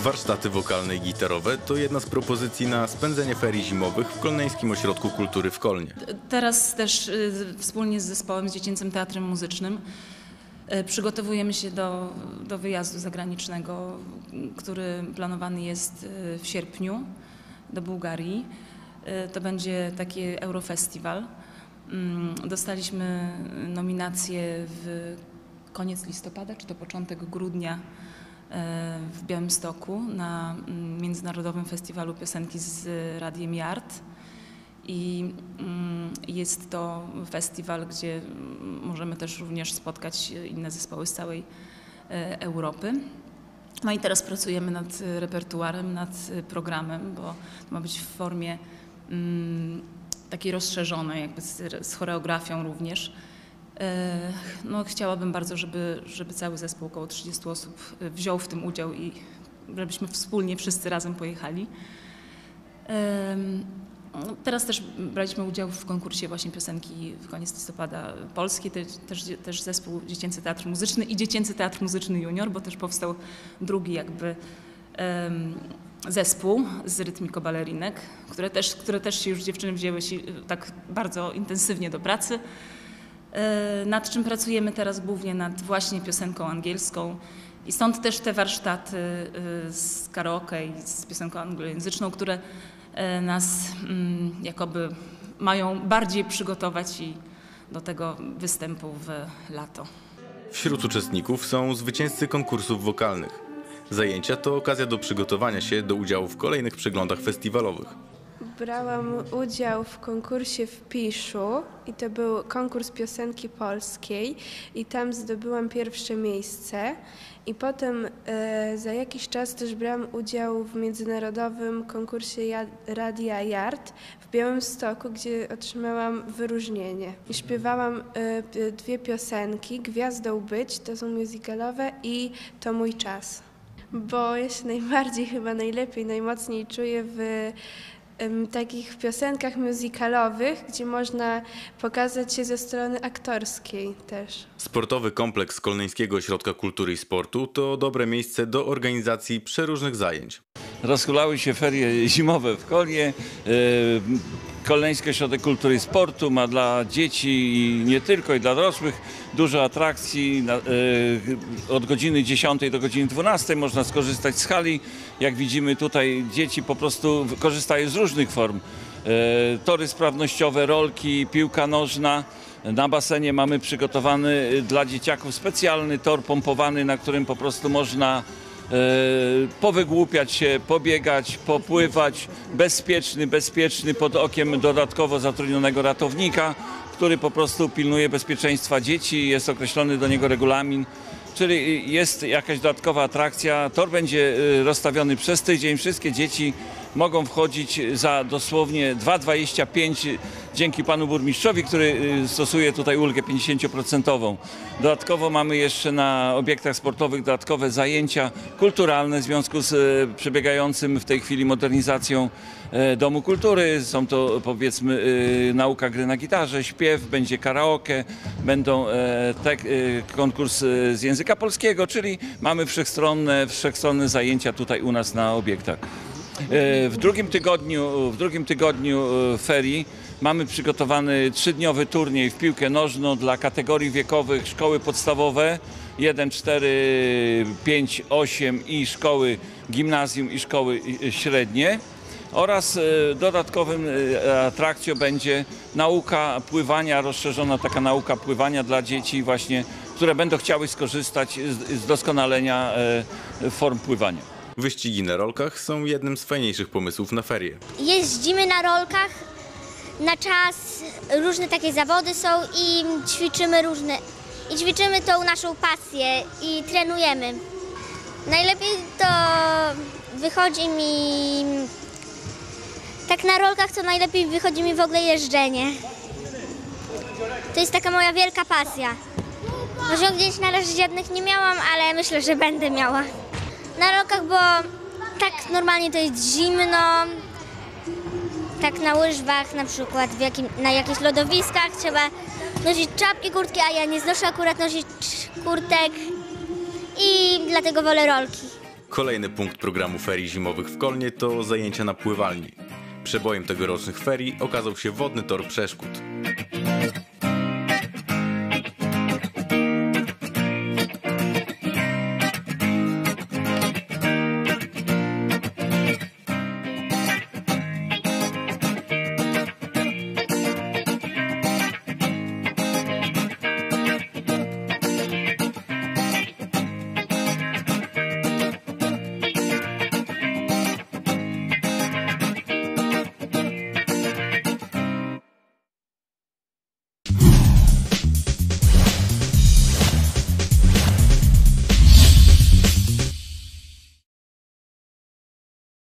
Warsztaty wokalne i gitarowe to jedna z propozycji na spędzenie ferii zimowych w Kolneńskim Ośrodku Kultury w Kolnie. Teraz też wspólnie z zespołem, z Dziecięcym Teatrem Muzycznym przygotowujemy się do wyjazdu zagranicznego, który planowany jest w sierpniu do Bułgarii. To będzie taki Eurofestiwal. Dostaliśmy nominację w koniec listopada, czy to początek grudnia w Białymstoku na Międzynarodowym Festiwalu Piosenki z Radiem Yard. I jest to festiwal, gdzie możemy też również spotkać inne zespoły z całej Europy. No i teraz pracujemy nad repertuarem, nad programem, bo to ma być w formie takiej rozszerzonej, jakby z choreografią również. No, chciałabym bardzo, żeby cały zespół, około 30 osób, wziął w tym udział i żebyśmy wspólnie wszyscy razem pojechali. Teraz też braliśmy udział w konkursie właśnie piosenki w koniec listopada polskiej, też zespół Dziecięcy Teatr Muzyczny i Dziecięcy Teatr Muzyczny Junior, bo też powstał drugi jakby zespół z rytmiko-balerinek, które też się już dziewczyny wzięły się tak bardzo intensywnie do pracy. Nad czym pracujemy teraz głównie nad właśnie piosenką angielską i stąd też te warsztaty z karaoke i z piosenką anglojęzyczną, które nas jakoby mają bardziej przygotować i do tego występu w lato. Wśród uczestników są zwycięzcy konkursów wokalnych. Zajęcia to okazja do przygotowania się do udziału w kolejnych przeglądach festiwalowych. Brałam udział w konkursie w Piszu i to był konkurs piosenki polskiej i tam zdobyłam pierwsze miejsce. I potem za jakiś czas też brałam udział w międzynarodowym konkursie Radia Yard w Białymstoku, gdzie otrzymałam wyróżnienie. I śpiewałam dwie piosenki, Gwiazdą być, to są musicalowe i To mój czas. Bo ja się najbardziej, chyba najlepiej, najmocniej czuję w takich piosenkach musicalowych, gdzie można pokazać się ze strony aktorskiej też. Sportowy kompleks Kolneńskiego Ośrodka Kultury i Sportu to dobre miejsce do organizacji przeróżnych zajęć. Rozhulały się ferie zimowe w Kolnie. Kolneński Ośrodek Kultury i Sportu ma dla dzieci i nie tylko, i dla dorosłych dużo atrakcji. Od godziny 10 do godziny 12 można skorzystać z hali. Jak widzimy tutaj, dzieci po prostu korzystają z różnych form. Tory sprawnościowe, rolki, piłka nożna. Na basenie mamy przygotowany dla dzieciaków specjalny tor pompowany, na którym po prostu można powygłupiać się, pobiegać, popływać, bezpieczny pod okiem dodatkowo zatrudnionego ratownika, który po prostu pilnuje bezpieczeństwa dzieci, jest określony do niego regulamin, czyli jest jakaś dodatkowa atrakcja. Tor będzie rozstawiony przez tydzień, wszystkie dzieci mogą wchodzić za dosłownie 2,25 dzięki panu burmistrzowi, który stosuje tutaj ulgę 50%. Dodatkowo mamy jeszcze na obiektach sportowych dodatkowe zajęcia kulturalne w związku z przebiegającym w tej chwili modernizacją Domu Kultury. Są to, powiedzmy, nauka gry na gitarze, śpiew, będzie karaoke, będą konkurs z języka polskiego, czyli mamy wszechstronne zajęcia tutaj u nas na obiektach. W drugim tygodniu ferii mamy przygotowany 3-dniowy turniej w piłkę nożną dla kategorii wiekowych szkoły podstawowe 1, 4, 5, 8 i szkoły gimnazjum i szkoły średnie. Oraz dodatkowym atrakcją będzie nauka pływania, rozszerzona taka nauka pływania dla dzieci właśnie, które będą chciały skorzystać z doskonalenia form pływania. Wyścigi na rolkach są jednym z fajniejszych pomysłów na ferie. Jeździmy na rolkach na czas, różne takie zawody są i ćwiczymy tą naszą pasję i trenujemy. Najlepiej to wychodzi mi, tak na rolkach to najlepiej wychodzi mi w ogóle jeżdżenie. To jest taka moja wielka pasja. Osiągnięć na razie żadnych nie miałam, ale myślę, że będę miała. Na rolkach, bo tak normalnie to jest zimno, tak na łyżwach na przykład, na jakichś lodowiskach trzeba nosić czapki, kurtki, a ja nie znoszę akurat nosić kurtek i dlatego wolę rolki. Kolejny punkt programu ferii zimowych w Kolnie to zajęcia na pływalni. Przebojem tegorocznych ferii okazał się wodny tor przeszkód.